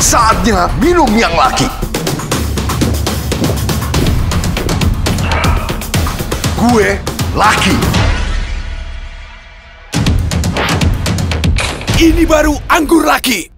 Saatnya minum yang laki. Gue laki. Ini baru anggur laki.